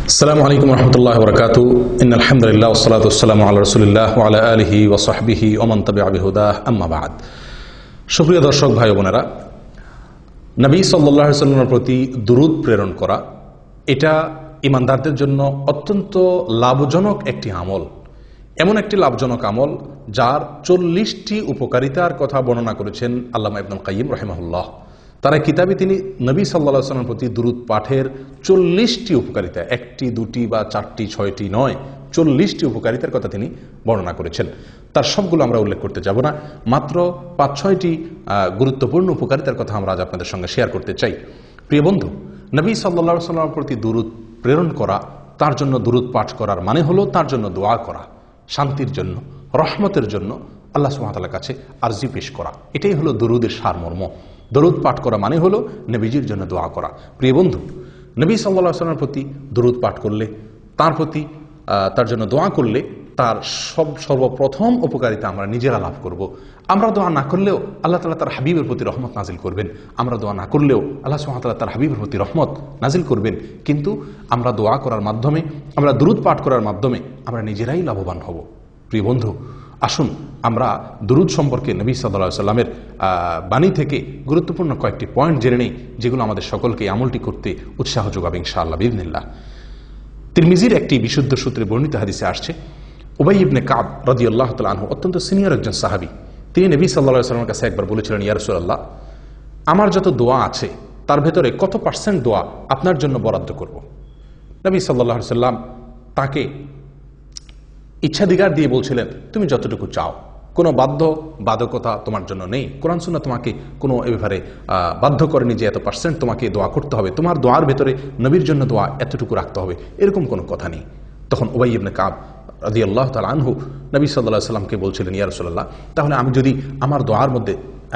আসসালামু আলাইকুম রহমতুল্লাহ বরকাতু ইন্নাল হামদুলিল্লাহ ওয়াসসালাতু ওয়াসসালামু আলা রাসূলিল্লাহ ওয়া আলা আলিহি ওয়া সাহবিহি ওয়া মান তাবি'a বিহুদাহ আম্মা বা'দ। সুপ্রিয় দর্শক ভাই ও বোনেরা, নবী সাল্লাল্লাহু আলাইহি ওয়াসাল্লামের প্রতি দুরূদ প্রেরণ করা এটা ঈমানদারদের জন্য অত্যন্ত লাভজনক একটি আমল। এমন একটি লাভজনক আমল যার 40টি উপকারিতার কথা বর্ণনা করেছেন আল্লামা ইবনুল কাইয়্যিম রাহিমাহুল্লাহ। তার কিতাবে তিনি নবী সাল্লাল্লাহু আলাইহি ওয়াসাল্লামের প্রতি দুরূদ পাঠের 40টি উপকারিতা, একটি দুটি বা চারটি ছয়টি নয়, 40টি উপকারিতার কথা তিনি বর্ণনা করেছেন। তার সবগুলো আমরা উল্লেখ করতে যাব না, মাত্র 5-6টি গুরুত্বপূর্ণ উপকারিতার কথা আমরা আজ আপনাদের সঙ্গে শেয়ার করতে চাই। প্রিয় বন্ধু, নবী সাল্লাল্লাহু আলাইহি ওয়াসাল্লামের প্রতি দুরূদ প্রেরণ করা, তার জন্য দুরূদ পাঠ করার মানে হলো তার জন্য দোয়া করা, শান্তির জন্য, রহমতের জন্য আল্লাহ সুবহানাহু ওয়া তাআলার কাছে আরজি পেশ করা। এটাই হলো দুরূদের সারমর্ম। দরুদ পাঠ করা মানে হলো নবীজির জন্য দোয়া করা। প্রিয় বন্ধু, নবী সাল্লাল্লাহু আলাইহি ওয়াসাল্লামের প্রতি দরুদ পাঠ করলে, তার জন্য দোয়া করলে তার সর্বপ্রথম উপকারিতা আমরা নিজেরা লাভ করব। আমরা দোয়া না করলেও আল্লাহ তাআলা তার হাবিবের প্রতি রহমত নাজিল করবেন। আমরা দোয়া না করলেও আল্লাহ সুবহানাহু ওয়া তাআলা তার হাবিবের প্রতি রহমত নাজিল করবেন। কিন্তু আমরা দোয়া করার মাধ্যমে, আমরা দরুদ পাঠ করার মাধ্যমে আমরা নিজেরাই লাভবান হব। প্রিয় বন্ধু, আসুন আমরা দুরূদ সম্পর্কে নবী সাল্লাল্লাহু আলাইহি ওয়াসাল্লামের বাণী থেকে গুরুত্বপূর্ণ কয়েকটি পয়েন্ট জেনে নেই, যেগুলো আমাদের সকলকে আমলটি করতে উৎসাহ যোগাবে ইনশাআল্লাহ বিইذنিল্লাহ। তিরমিজির একটি বিশুদ্ধ সূত্রে বর্ণিত হাদিসে আসছে, উবাই ইবনে কাব রাদিয়াল্লাহু তাআলা আনহু অত্যন্ত সিনিয়র একজন সাহাবী। তিনি নবী সাল্লাল্লাহু আলাইহি ওয়াসাল্লামের কাছে একবার বলেছিলেন, ইয়া রাসূলুল্লাহ, আমার যত দোয়া আছে তার ভেতরে কত % দোয়া আপনার জন্য বরাদ্দ করব? নবী সাল্লাল্লাহু আলাইহি ওয়াসাল্লাম তাকে ইচ্ছাধিকার দিয়ে বলছিলেন, তুমি যতটুকু চাও, কোনো বাধ্যকতা তোমার জন্য নেই। কোরআন সুন্নাহ তোমাকে কোনো এ ব্যাপারে বাধ্য করেনি যে এত % তোমাকে দোয়া করতে হবে, তোমার দোয়ার ভেতরে নবীর জন্য দোয়া এতটুকু রাখতে হবে, এরকম কোনো কথা নেই। তখন উবাই ইবনে কাব রাদিয়াল্লাহু তাআলা আনহু নবী সাল্লাল্লাহু আলাইহি ওয়াসাল্লামকে বলছিলেন, ইয়া রাসূলুল্লাহ, তাহলে আমি যদি আমার দোয়ার মধ্যে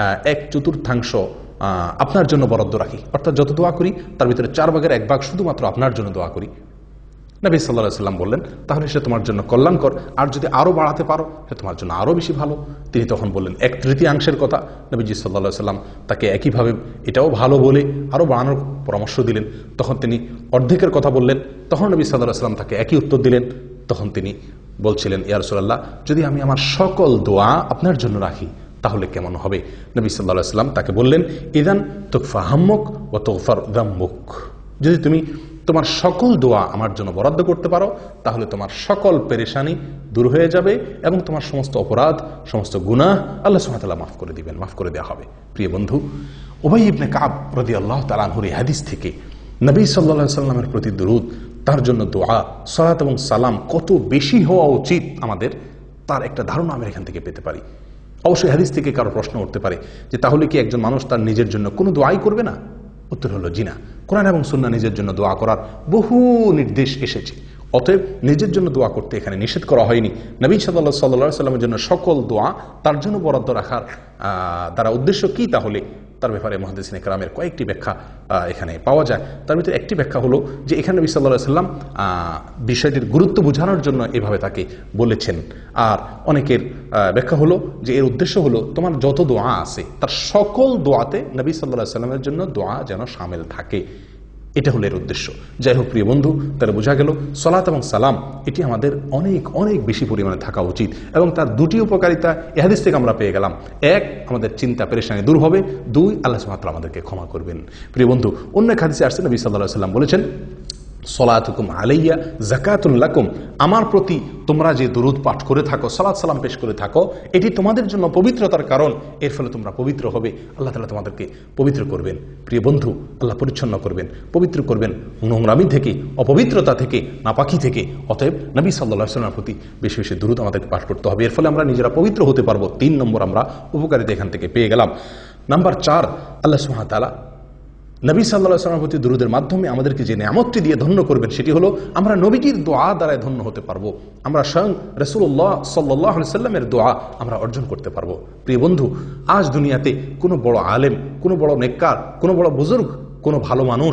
1/4 আপনার জন্য বরাদ্দ রাখি, অর্থাৎ যত দোয়া করি তার ভিতরে 4/1 শুধুমাত্র আপনার জন্য দোয়া করি। নবী সাল্লাল্লাহু আলাইহি ওয়াসাল্লাম বললেন, তাহলে সে তোমার জন্য কল্যাণকর, আর যদি আরো বাড়াতে পারো সে তোমার জন্য আরো বেশি ভালো। তিনি তখন বললেন 1/3 কথা। নবীজি সাল্লাল্লাহু আলাইহি ওয়াসাল্লাম তাকে একইভাবে এটাও ভালো বলে আরো বাড়ানোর পরামর্শ দিলেন। তখন তিনি অর্ধেকের কথা বললেন। তখন নবী সাল্লাল্লাহু আলাইহি ওয়াসাল্লাম তাকে একই উত্তর দিলেন। তখন তিনি বলছিলেন, ইয়া রাসূলুল্লাহ, যদি আমি আমার সকল দোয়া আপনার জন্য রাখি তাহলে কেমন হবে? নবী সাল্লাল্লাহু আলাইহি ওয়াসাল্লাম তাকে বললেন, ইযান তুকফা হাম্মুক ওয়া তুগফার যাম্মুক। যদি তুমি তোমার সকল দোয়া আমার জন্য বরাদ্দ করতে পারো তাহলে তোমার সকল পেরেশানি দূর হয়ে যাবে এবং তোমার সমস্ত অপরাধ, সমস্ত গুনাহ আল্লাহ সুবহানাহু ওয়া তাআলা মাফ করে দেওয়া হবে। প্রিয় বন্ধু, উবাই ইবনে কাব রাদিয়াল্লাহু তাআলা আনহুর এই হাদিস থেকে নবী সাল্লাল্লাহু আলাইহি ওয়াসাল্লামের প্রতি দুরূদ, তার জন্য দোয়া, সালাত এবং সালাম কত বেশি হওয়া উচিত আমাদের, তার একটা ধারণা আমরা এখান থেকে পেতে পারি। অবশ্যই হাদিস থেকে কারো প্রশ্ন উঠতে পারে যে তাহলে কি একজন মানুষ তার নিজের জন্য কোনো দোয়াই করবে না? উত্তর হলো জি না। কোরআন এবং সুন্নাহ নিজের জন্য দোয়া করার বহু নির্দেশ এসেছে। অতএব নিজের জন্য দোয়া করতে এখানে নিষেধ করা হয়নি। নবী সাল্লাল্লাহু আলাইহি ওয়াসাল্লামের জন্য সকল দোয়া তার জন্য বরাদ্দ রাখার দ্বারা উদ্দেশ্য কি, তাহলে তার ব্যাপারে মুহাদ্দিসিনে কেরামের কয়েকটি ব্যাখ্যা এখানে পাওয়া যায়। তার ভিতরে একটি ব্যাখ্যা হলো যে এখানে নবী সাল্লাল্লাহু আলাইহি ওয়াসাল্লাম বিষয়টির গুরুত্ব বোঝানোর জন্য এভাবে তাকে বলেছেন। আর অনেকের ব্যাখ্যা হলো যে এর উদ্দেশ্য হলো তোমার যত দোয়া আছে তার সকল দোয়াতে নবী সাল্লাল্লাহু আলাইহি ওয়াসাল্লামের জন্য দোয়া যেন শামিল থাকে, এটা হলো এর উদ্দেশ্য। যাই হোক প্রিয় বন্ধু, তাহলে বোঝা গেল সালাত এবং সালাম এটি আমাদের অনেক অনেক বেশি পরিমাণে থাকা উচিত এবং তার দুটি উপকারিতা এই হাদিস থেকে আমরা পেয়ে গেলাম। 1, আমাদের চিন্তা পেরেশানি দূর হবে। 2, আল্লাহ সুবহানাহু ওয়া তাআলা আমাদেরকে ক্ষমা করবেন। প্রিয় বন্ধু, অন্য এক হাদিসে আসছে নবী সাল্লাল্লাহু আলাইহি ওয়াসাল্লাম বলেছেন, সলাতুকুম আলাইয়া যাকাতুল লাকুম, আমার প্রতি তোমরা যে দুরূদ পাঠ করে থাকো, সালাত সালাম পেশ করে থাকো, এটি তোমাদের জন্য পবিত্রতার কারণ। এর ফলে তোমরা পবিত্র হবে, আল্লাহ তাআলা তোমাদেরকে পবিত্র করবেন। প্রিয় বন্ধু, আল্লাহ পরিচ্ছন্ন করবেন, পবিত্র করবেন নোংরামি থেকে, অপবিত্রতা থেকে, নাপাকি থেকে। অতএব নবী সাল্লাল্লাহু আলাইহি ওয়াসাল্লামের প্রতি বেশি বেশি দুরূদ আমাদেরকে পাঠ করতে হবে। এর ফলে আমরা নিজেরা পবিত্র হতে পারবো। 3 নম্বর আমরা উপকারিতা এখান থেকে পেয়ে গেলাম। নাম্বার 4, আল্লাহ সুবহানাহু ওয়া তাআলা নবী সাল্লাল্লাহু আলাইহি ওয়াসাল্লামের প্রতি দুরূদের মাধ্যমে আমাদেরকে যে নিয়ামতটি দিয়ে ধন্য করবেন সেটি হলো আমরা নবীজির দোয়া দ্বারাই ধন্য হতে পারবো। আমরা স্বয়ং রাসূলুল্লাহ সাল্লাল্লাহু আলাইহি ওয়াসাল্লামের দোয়া আমরা অর্জন করতে পারবো। প্রিয় বন্ধু, আজ দুনিয়াতে কোনো বড় আলেম, কোনো বড় নেককার, কোনো বড় বুজুর্গ, কোনো ভালো মানুষ,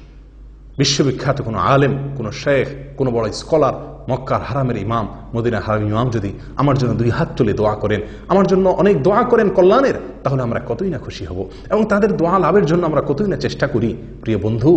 বিশ্ববিখ্যাত কোনো আলেম, কোনো শেখ, কোনো বড় স্কলার, মক্কার হারামের ইমাম, মদিনার হারামের ইমাম যদি আমার জন্য 2 হাত তুলে দোয়া করেন, আমার জন্য অনেক দোয়া করেন কল্যাণের, তাহলে আমরা কতই না খুশি হব এবং তাদের দোয়া লাভের জন্য আমরা কতই না চেষ্টা করি। প্রিয় বন্ধু,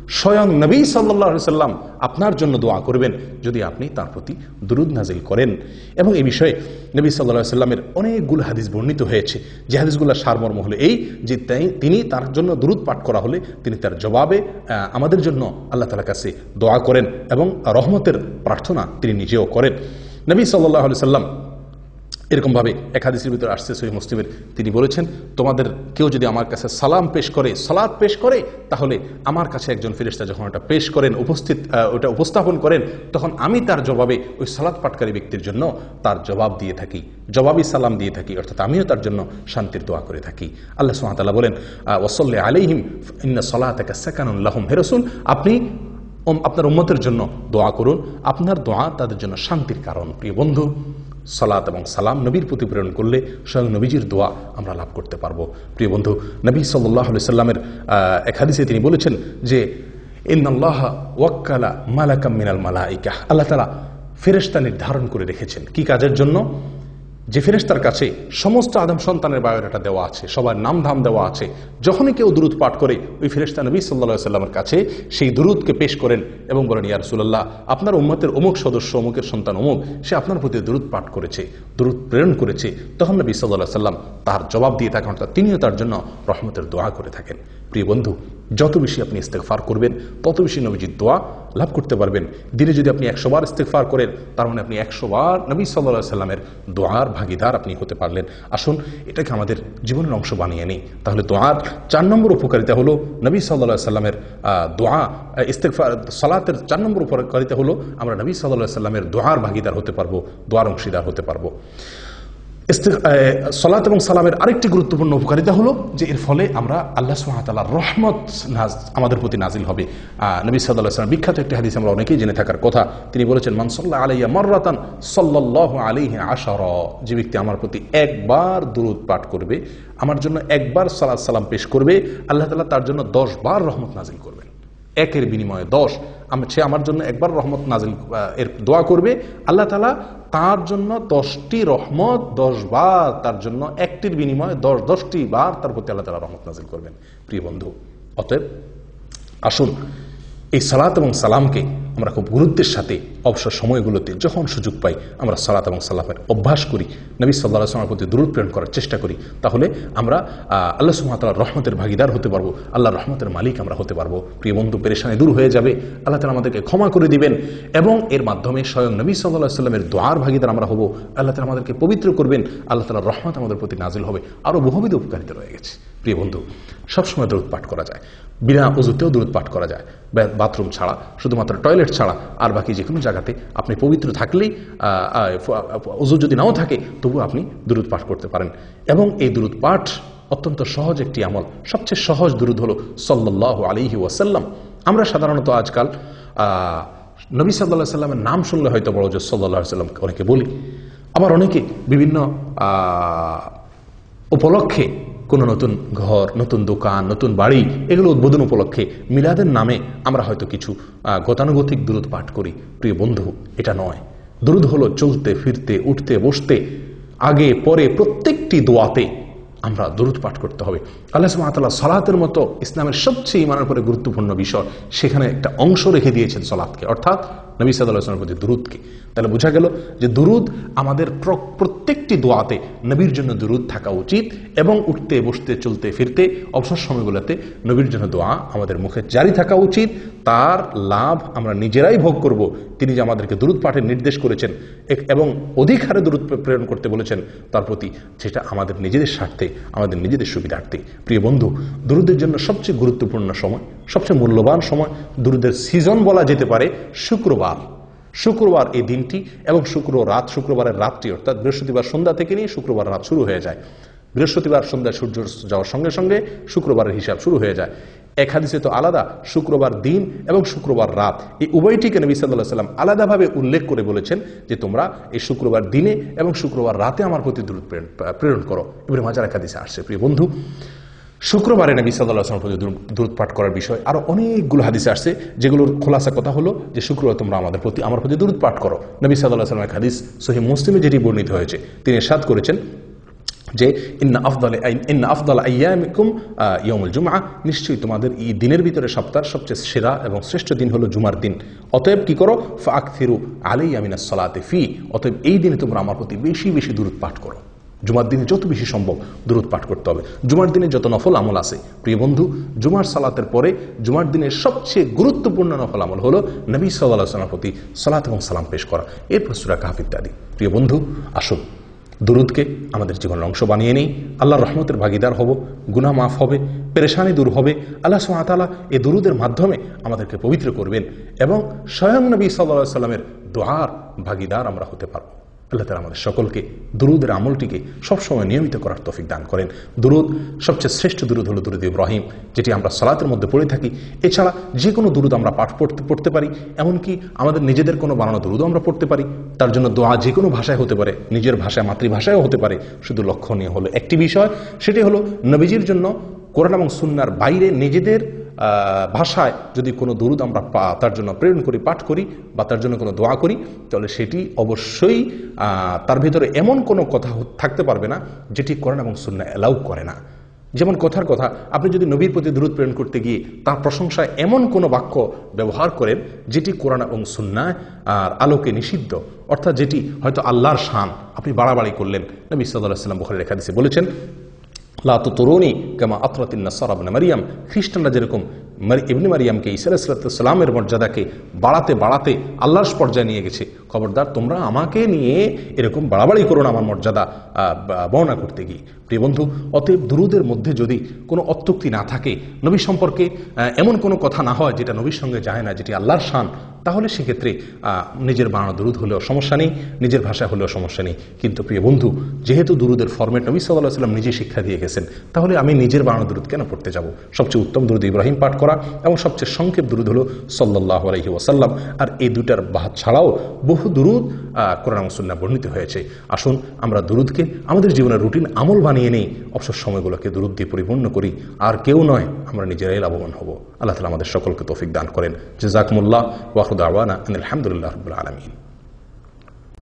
স্বয়ং নবী সাল্লাল্লাহু আলাইহি সাল্লাম আপনার জন্য দোয়া করবেন যদি আপনি তার প্রতি দুরূদ নাজিল করেন। এবং এই বিষয়ে নবী সাল্লাল্লাহু আলাইহি সাল্লামের অনেকগুলো হাদিস বর্ণিত হয়েছে, যে হাদিসগুলোর সারমর্ম হলো এই যে তিনি তার জন্য দুরূদ পাঠ করা হলে তিনি তার জবাবে আমাদের জন্য আল্লাহ তাআলার কাছে দোয়া করেন এবং রহমতের প্রার্থনা তিনি নিজেও করেন। নবী সাল্লাল্লাহু আলাইহি সাল্লাম এরকমভাবে এক হাদিসের ভিতরে আসছে সহিহ মুসলিমের, তিনি বলেছেন, তোমাদের কেউ যদি আমার কাছে সালাম পেশ করে, সালাত পেশ করে, তাহলে আমার কাছে একজন ফেরেশতা যখন ওটা পেশ করেন, ওটা উপস্থাপন করেন, তখন আমি তার জবাবে ওই সালাত পাঠকারী ব্যক্তির জন্য তার জবাব দিয়ে থাকি, জবাবি সালাম দিয়ে থাকি, অর্থাৎ আমিও তার জন্য শান্তির দোয়া করে থাকি। আল্লাহ সুবহানাহু ওয়া তাআলা বলেন, ওয়াসাল্লি আলাইহিম ইন্না সালাতাকা সাকানুন লাহুম। হে রাসূল, আপনি আপনার উম্মতের জন্য দোয়া করুন, আপনার দোয়া তাদের জন্য শান্তির কারণ। প্রিয় বন্ধু, সালাত এবং সালাম নবীর প্রতি প্রেরণ করলে স্বয়ং নবীজির দোয়া আমরা লাভ করতে পারবো। প্রিয় বন্ধু, নবী সাল্লাল্লাহু আলাইহি সাল্লামের এক হাদিসে তিনি বলেছেন যে ইন্নাল্লাহা ওয়াক্কালা মালাকাম মিনাল মালাইকা, আল্লাহ তাআলা ফেরেশতা নির্ধারণ করে রেখেছেন কি কাজের জন্য? যে ফেরেশতার কাছে সমস্ত আদম সন্তানের বায়োডাটা দেওয়া আছে, সবার নাম ধাম দেওয়া আছে। যখনই কেউ দুরূদ পাঠ করে, ওই ফেরেশতা নবী সাল্লাল্লাহু আলাইহি সাল্লামের কাছে সেই দুরূদকে পেশ করেন এবং বলেন, ইয়া রাসূলুল্লাহ, আপনার উম্মতের অমুক সদস্য, অমুকের সন্তান অমুক, সে আপনার প্রতি দুরূদ পাঠ করেছে, দুরূদ প্রেরণ করেছে। তখন নবী সাল্লাল্লাহু আলাইহি সাল্লাম তার জবাব দিয়ে থাকেন, অর্থাৎ তিনিও তার জন্য রহমতের দোয়া করে থাকেন। প্রিয় বন্ধু, যত বেশি আপনি ইস্তেগফার করবেন, তত বেশি নবীজির দোয়া লাভ করতে পারবেন। দিনে যদি আপনি 100 বার ইস্তেগফার করেন, তার মানে আপনি 100 বার নবী সাল্লাল্লাহু আলাইহি সাল্লামের দোয়ার ভাগীদার আপনি হতে পারলেন। আসুন এটাকে আমাদের জীবনের অংশ বানিয়ে নিই। তাহলে দোয়ার 4 নম্বর উপকারিতা হলো নবী সাল্লাল্লাহু আলাইহি সাল্লামের দোয়া, ইস্তেগফার, সালাতের 4 নম্বর উপকারিতা হলো আমরা নবী সাল্লাল্লাহু আলাইহি সাল্লামের দোয়ার ভাগীদার হতে পারবো, দোয়ার অংশীদার হতে পারবো। সালাত এবং সালামের আরেকটি গুরুত্বপূর্ণ উপকারিতা হলো যে এর ফলে আমরা আল্লাহ সুবহানাহু ওয়া তাআলার রহমত আমাদের প্রতি নাজিল হবে। নবী সাল্লাল্লাহু আলাইহি ওয়াসাল্লাম বিখ্যাত একটি হাদিস আমরা অনেকেই জেনে থাকার কথা, তিনি বলেছেন, মান সাল্লা আলাইয়া মাররাতান সাল্লাল্লাহু আলাইহি আশারা, যে ব্যক্তি আমার প্রতি একবার দুরূদ পাঠ করবে, আমার জন্য একবার সালাত সালাম পেশ করবে, আল্লাহ তাআলা তার জন্য 10 বার রহমত নাজিল করবেন। একের বিনিময়ে 10, সে আমার জন্য একবার রহমত নাজিল এর দোয়া করবে, আল্লাহ তাআলা তার জন্য 10টি রহমত 10 বার, তার জন্য একটির বিনিময়ে 10টি বার তার প্রতি আল্লাহ তাআলা রহমত নাজিল করবেন। প্রিয় বন্ধু, অতএব আসুন এই সালাত এবং সালামকে আমরা খুব গুরুত্বের সাথে অবসর সময়গুলোতে যখন সুযোগ পাই আমরা সালাত এবং সালামের অভ্যাস করি, নবী সাল্লাল্লাহু আলাইহি ওয়াসাল্লামের প্রতি দুরূদ প্রেরণ করার চেষ্টা করি, তাহলে আমরা আল্লাহ সুবহানাহু ওয়া তাআলার রহমতের ভাগীদার হতে পারবো, আল্লাহর রহমতের মালিক আমরা হতে পারবো। প্রিয় বন্ধু, পেরেশানি দূর হয়ে যাবে, আল্লাহ তাআলা আমাদেরকে ক্ষমা করে দিবেন এবং এর মাধ্যমে স্বয়ং নবী সাল্লাল্লাহু আলাইহি ওয়াসাল্লামের দোয়ার ভাগীদার আমরা হব। আল্লাহ তাআলা আমাদেরকে পবিত্র করবেন, আল্লাহ তাআলার রহমত আমাদের প্রতি নাজিল হবে। আরও বহুবিধ উপকারিতা রয়ে গেছে। প্রিয় বন্ধু, সবসময় দুরূদ পাঠ করা যায়, বিনা ওযুতেও দুরূদ পাঠ করা যায়, বাথরুম ছাড়া, শুধুমাত্র টয়লেট ছাড়া, আর বাকি যে কোনো জায়গাতে আপনি পবিত্র থাকলেই, ওযু যদি নাও থাকে তবু আপনি দুরূদ পাঠ করতে পারেন। এবং এই দুরূদ পাঠ অত্যন্ত সহজ একটি আমল। সবচেয়ে সহজ দুরূদ হলো সাল্লাল্লাহু আলাইহি ওয়াসাল্লাম। আমরা সাধারণত আজকাল নবী সাল্লাল্লাহু আলাইহি ওয়াসাল্লামের নাম শুনলে হয়তো বড় যে সাল্লাল্লাহু আলাইহি ওয়াসাল্লাম অনেকে বলি, আবার অনেকে বিভিন্ন উপলক্ষে কোনো নতুন ঘর, নতুন দোকান, নতুন বাড়ি, এগুলো উদ্বোধন উপলক্ষে মিলাদের নামে আমরা হয়তো কিছু গতানুগতিক দুরূদ পাঠ করি। প্রিয় বন্ধু, এটা নয়। দুরূদ হলো চলতে ফিরতে, উঠতে বসতে, আগে পরে প্রত্যেকটি দোয়াতে আমরা দুরূদ পাঠ করতে হবে। আল্লাহ সুবহানাহু ওয়া তাআলা সালাতের মতো ইসলামের সবচেয়ে ঈমানের পরে গুরুত্বপূর্ণ বিষয়, সেখানে একটা অংশ রেখে দিয়েছেন সালাতকে, অর্থাৎ নবী সাল্লাল্লাহু আলাইহি ওয়াসাল্লামের প্রতি দুরূদকে। তাহলে বোঝা গেল যে দুরূদ আমাদের প্রত্যেকটি দোয়াতে নবীর জন্য দুরূদ থাকা উচিত এবং উঠতে বসতে চলতে ফিরতে অবসর সময়গুলোতে নবীর জন্য দোয়া আমাদের মুখে জারি থাকা উচিত। তার লাভ আমরা নিজেরাই ভোগ করব। তিনি যে আমাদেরকে দুরূদ পাঠের নির্দেশ করেছেন এবং অধিক হারে দুরূদ প্রেরণ করতে বলেছেন তার প্রতি, যেটা আমাদের নিজেদের স্বার্থে, আমাদের নিজেদের সুবিধার্থে। প্রিয় বন্ধু, দুরূদের জন্য সবচেয়ে গুরুত্বপূর্ণ সময়, সবচেয়ে মূল্যবান সময়, দুরূদের সিজন বলা যেতে পারে শুক্রবার এই দিনটি এবং শুক্রবারের রাতটি, অর্থাৎ বৃহস্পতিবার সন্ধ্যা থেকে নিয়ে শুক্রবার রাত শুরু হয়ে যায়। বৃহস্পতিবার সন্ধ্যায় সূর্য যাওয়ার সঙ্গে সঙ্গে শুক্রবারের হিসাব শুরু হয়ে যায়। এক হাদিসে তো আলাদা শুক্রবার দিন এবং শুক্রবার রাত, এই উভয়টিকে নবী সাল্লাল্লাহু আলাইহি ওয়াসাল্লাম আলাদাভাবে উল্লেখ করে বলেছেন যে তোমরা এই শুক্রবার দিনে এবং শুক্রবার রাতে আমার প্রতি দুরূদ প্রেরণ করো। ইবনে মাজাহ এক হাদিসে আসছে। প্রিয় বন্ধু, শুক্রবারে নবী সাল্লাল্লাহু আলাইহি ওয়াসাল্লামের প্রতি দুরূদ পাঠ করার বিষয় আরো অনেকগুলো হাদিসে আসছে, যেগুলোর খোলাসা কথা হলো যে শুক্রবার তোমরা আমার প্রতি দুরূদ পাঠ করো। নবী সাল্লাল্লাহু আলাইহি ওয়াসাল্লামের হাদিস সহিহ মুসলিমে যেটি বর্ণিত হয়েছে, তিনি ইরশাদ করেছেন, যে ইন্না আফদাল আইয়ামিকুম ইয়াউমুল জুমআ, নিশ্চয়ই তোমাদের এই দিনের ভিতরে সপ্তাহের সবচেয়ে সেরা এবং শ্রেষ্ঠ দিন হলো জুমার দিন। অতএব কি করো, ফাআকথিরু আলাইয়া মিনাস সালাতি ফি, অতএব এই দিনে তোমরা আমার প্রতি বেশি বেশি দুরূদ পাঠ করো। জুমার দিনে যত বেশি সম্ভব দুরূদ পাঠ করতে হবে। জুমার দিনে যত নফল আমল আছে প্রিয় বন্ধু, জুমার সালাতের পরে জুমার দিনের সবচেয়ে গুরুত্বপূর্ণ নফল আমল হলো নবী সাল্লাল্লাহু আলাইহি ওয়াসাল্লামের প্রতি সালাত এবং সালাম পেশ করা, এরপর সূরা কাহফ ইত্যাদি। প্রিয় বন্ধু, আসুন দুরূদকে আমাদের জীবনের অংশ বানিয়ে নেই, আল্লাহর রহমতের ভাগিদার হব, গুনাহ মাফ হবে, পেরেশানি দূর হবে। আল্লাহ সুবহানাহু ওয়া তাআলা এই দুরূদের মাধ্যমে আমাদেরকে পবিত্র করবেন এবং স্বয়ং নবী সাল্লাল্লাহু আলাইহি ওয়াসাল্লামের দোয়ার ভাগিদার আমরা হতে পারব। আল্লাহ তাআলা আমাদের সকলকে দুরূদের আমলটিকে সবসময় নিয়মিত করার তৌফিক দান করেন। দুরূদ, সবচেয়ে শ্রেষ্ঠ দুরূদ হলো দুরূদ ইব্রাহিম, যেটি আমরা সালাতের মধ্যে পড়ে থাকি। এছাড়া যে কোনো দুরূদ আমরা পাঠ পড়তে পারি, এমনকি আমাদের নিজেদের কোনো বানানো দুরূদও আমরা পড়তে পারি। তার জন্য দোয়া যে কোনো ভাষায় হতে পারে, নিজের ভাষায় মাতৃভাষায়ও হতে পারে। শুধু লক্ষণীয় হলো একটি বিষয়, সেটি হলো নবীজির জন্য কোরআন এবং সুন্নাহর বাইরে নিজেদের ভাষায় যদি কোনো দুরূদ আমরা তার জন্য প্রেরণ করি, পাঠ করি বা তার জন্য কোনো দোয়া করি, তাহলে সেটি অবশ্যই তার ভিতরে এমন কোনো কথা থাকতে পারবে না যেটি কোরআন এবং সুন্নাহ অ্যালাউ করে না। যেমন কথার কথা, আপনি যদি নবীর প্রতি দুরূদ প্রেরণ করতে গিয়ে তার প্রশংসায় এমন কোনো বাক্য ব্যবহার করেন যেটি কোরআন এবং সুন্নাহ আলোকে নিষিদ্ধ, অর্থাৎ যেটি হয়তো আল্লাহর শান, আপনি বাড়াবাড়ি করলেন। নবী সাল্লাল্লাহু আলাইহি ওয়াসাল্লাম বুখারীর হাদিসে বলেছেন, লা তুতরুনি কামা আতরাতিন নাসারা ইবনে মারইয়াম, খ্রিস্টানরা যেরকম ইবনে মারইয়ামকে ঈসা আলাইহিস সালামের মর্যাদাকে বাড়াতে বাড়াতে আল্লাহর পর্যায়ে নিয়ে গেছে, খবরদার তোমরা আমাকে নিয়ে এরকম বাড়াবাড়ি করো না আমার মর্যাদা বর্ণনা করতে গিয়ে। প্রিয় বন্ধু, অতএব দুরূদের মধ্যে যদি কোনো অত্যুক্তি না থাকে, নবী সম্পর্কে এমন কোনো কথা না হয় যেটা নবীর সঙ্গে যায় না, যেটি আল্লাহর শান, তাহলে সেক্ষেত্রে নিজের বানানো দুরূদ হলেও সমস্যা নেই, নিজের ভাষা হলেও সমস্যা নেই। কিন্তু প্রিয় বন্ধু, যেহেতু দুরূদের ফরম্যাট নবী সাল্লাল্লাহু আলাইহি ওয়াসাল্লাম নিজে শিক্ষা দিয়ে গেছেন, তাহলে আমি নিজের বানানো দুরূদ কেন পড়তে যাব? সবচেয়ে উত্তম দুরূদ ইব্রাহিম পাঠ করা এবং সবচেয়ে সংক্ষেপ দুরূদ হলো সাল্লাল্লাহু আলাইহি ওয়াসাল্লাম। আর এই দুটার বাদ ছাড়াও বহু দুরূদ কোরআন এবং সুন্নাহ বর্ণিত হয়েছে। আসুন আমরা দুরূদকে আমাদের জীবনের রুটিন আমল বানিয়ে নেই, অবসর সময়গুলোকে দুরূদ দিয়ে পরিপূর্ণ করি। আর কেউ নয়, আমরা নিজেরাই লাভবান হব। আল্লাহ তাআলা আমাদের সকলকে তৌফিক দান করেন। জাযাকুমুল্লাহ ওয়া আখিরু দাওয়ানা আনিল হামদুলিল্লাহি রাব্বিল আলামিন।